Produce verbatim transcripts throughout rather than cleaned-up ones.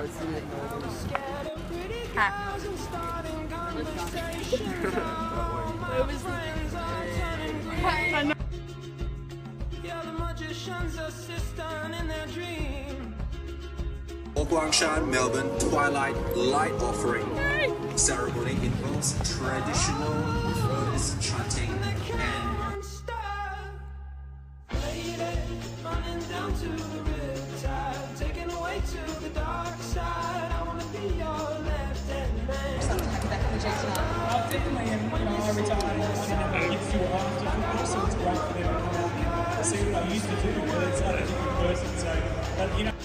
Hat. Where was the Guangshan, Melbourne Twilight Light Offering ceremony involves traditional Buddhist chanting and definitely, and you know, every time I know kids do after football, so it's great for them to come out and see what I used to do, but it's like a different person, so, but you know.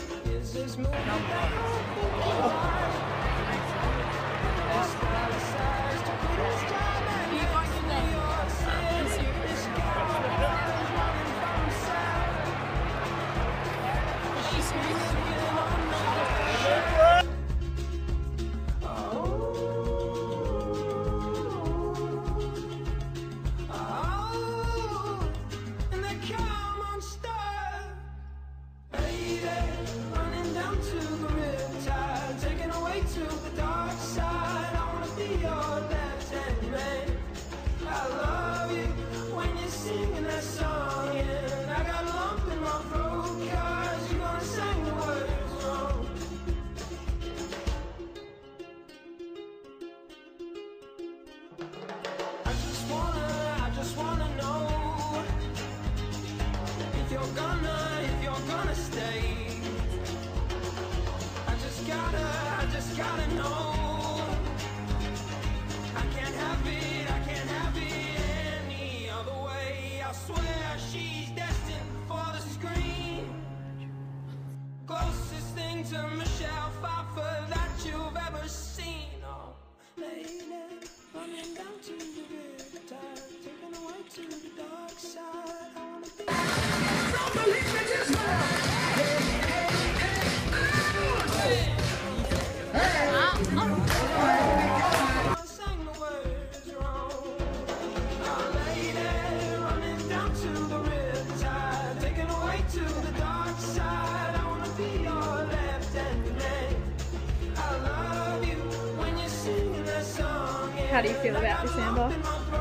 How do you feel about this, Amber?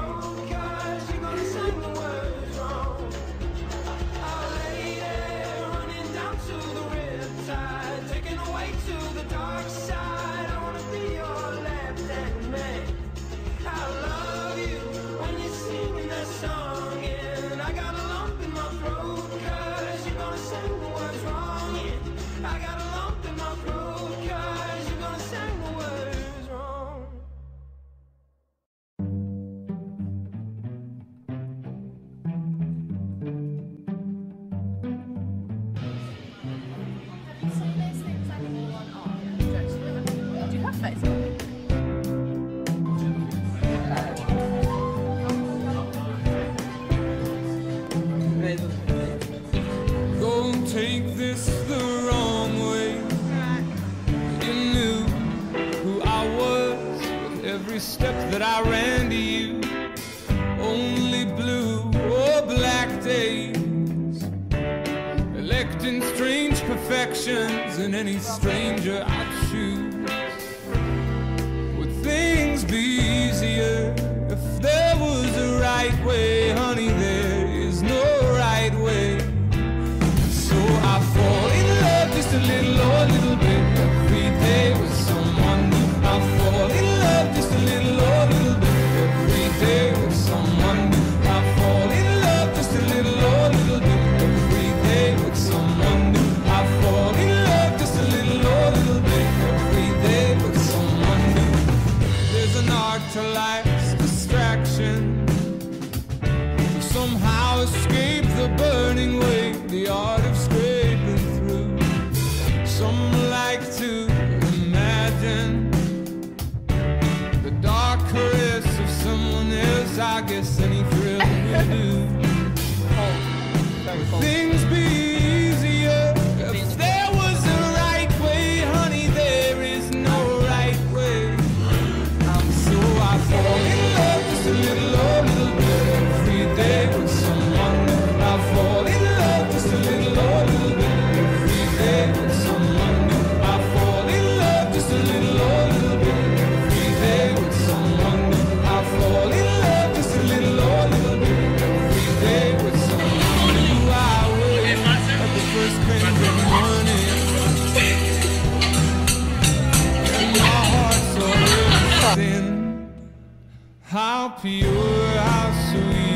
Don't take this the wrong way. You knew who I was with every step that I ran to you. Only blue or black days, electing strange perfections in any stranger I choose. Would things be easier if there was a right way? Honey, there is no right way. So I fall in love just a little or a little bit every day with someone new. I fall in love just a little or a little bit every day with someone new. I fall in love just a little or a little bit every day with someone new. I fall in love just a little or How pure, how sweet.